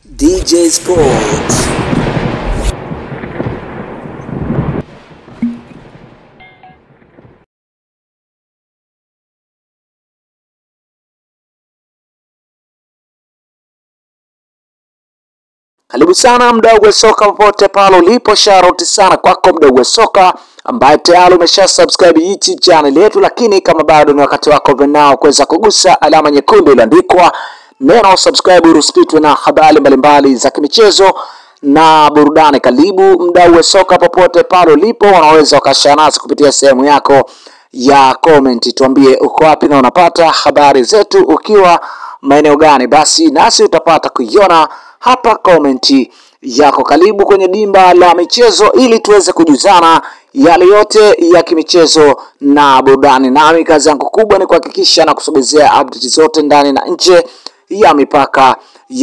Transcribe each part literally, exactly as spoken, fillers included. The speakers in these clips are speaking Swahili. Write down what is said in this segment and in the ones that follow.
D J Sports. Karibu sana mdau wa soka popote pale ulipo, shout sana kwako mdau wa soka ambaye tayari umesha subscribe YouTube channel yetu, lakini kama bado ni wakati wako venao kuweza kugusa alama nyekundu iliyoandikwa neno subscribe ili usipitwe na habari mbalimbali za kimichezo na burudani. Karibu mdau wa soka popote pale ulipo, unaweza ukashare nasi kupitia sehemu yako ya comment, tuambie uko wapi na unapata habari zetu ukiwa maeneo gani, basi nasi utapata kuiona hapa komenti yako. Karibu kwenye dimba la michezo ili tuweze kujuzana yale yote ya kimichezo na burudani. Nami kazi yangu kubwa ni kuhakikisha na kusogezea update zote ndani na nje ya mipaka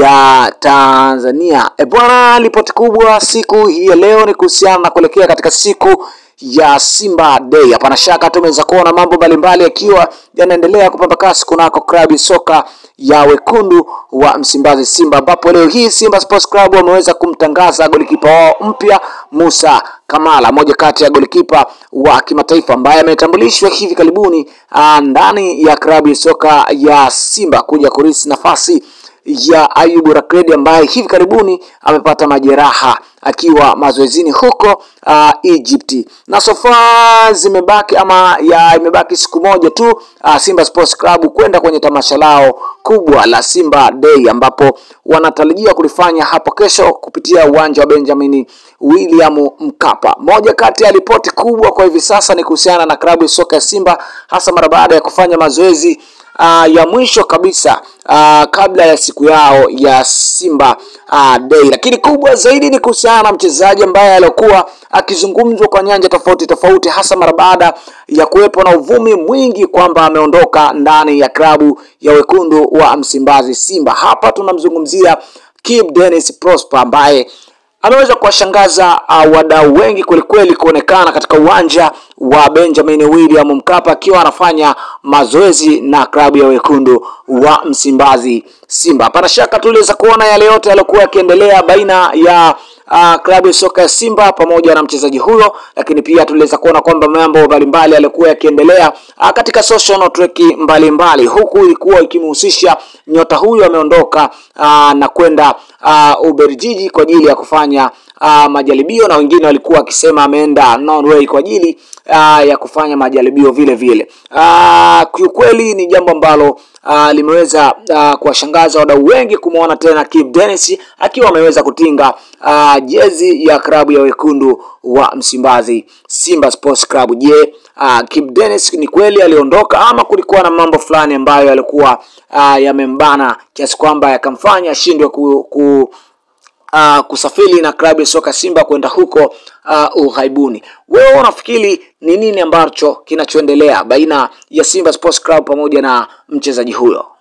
ya Tanzania. E bwana, ripoti kubwa siku hii ya leo ni kuhusiana na kuelekea katika siku ya Simba Day. Hapana shaka tumeweza kuona mambo mbalimbali yakiwa yanaendelea kupamba kasi kunako klabu soka ya wekundu wa Msimbazi Simba, ambapo leo hii Simba Sports Club wameweza kumtangaza golikipa wao mpya Musa Kamara, moja kati ya golikipa wa kimataifa ambaye ametambulishwa hivi karibuni ndani ya klabu soka ya Simba kuja kurisi nafasi ya Ayubu Rakredi ambaye hivi karibuni amepata majeraha akiwa mazoezini huko uh, Egypt. Na so far zimebaki ama ya imebaki siku moja tu uh, Simba Sports Club kwenda kwenye tamasha lao kubwa la Simba Day, ambapo wanatarajia kulifanya hapo kesho kupitia uwanja wa Benjamin William Mkapa. Moja kati ya ripoti kubwa kwa hivi sasa ni kuhusiana na klabu ya soka ya Simba, hasa mara baada ya kufanya mazoezi Uh, ya mwisho kabisa uh, kabla ya siku yao ya Simba uh, Day. Lakini kubwa zaidi ni kuhusiana na mchezaji ambaye alikuwa akizungumzwa kwa nyanja tofauti tofauti, hasa mara baada ya kuwepo na uvumi mwingi kwamba ameondoka ndani ya klabu ya wekundu wa Msimbazi Simba. Hapa tunamzungumzia Kibu Denis Prosper ambaye ameweza kuwashangaza uh, wadau wengi kwelikweli kuonekana katika uwanja wa Benjamin William Mkapa akiwa anafanya mazoezi na klabu ya wekundu wa Msimbazi Simba. Hapana shaka tuliweza kuona yale yote yaliokuwa yakiendelea baina ya Uh, klabu ya soka ya Simba pamoja na mchezaji huyo, lakini pia tuliweza kuona kwamba mambo mbalimbali yalikuwa yakiendelea uh, katika social network mbalimbali, huku ilikuwa ikimhusisha nyota huyo ameondoka uh, na kwenda uh, Ubelgiji kwa ajili ya kufanya uh, majaribio, na wengine walikuwa wakisema ameenda Norway kwa ajili uh, ya kufanya majaribio vile vile. Uh, kiukweli ni jambo ambalo Uh, limeweza uh, kuwashangaza wadau wengi kumuona tena Kibu Denis akiwa ameweza kutinga uh, jezi ya klabu ya wekundu wa Msimbazi Simba Sports Club. Je, uh, Kibu Denis ni kweli aliondoka ama kulikuwa na mambo fulani ambayo yalikuwa uh, yamembana kiasi kwamba yakamfanya ashindwe ku, ku Uh, kusafiri na klabu ya soka Simba kwenda huko uh, ughaibuni? Wewe unafikiri ni nini ambacho kinachoendelea baina ya Simba Sports Club pamoja na mchezaji huyo?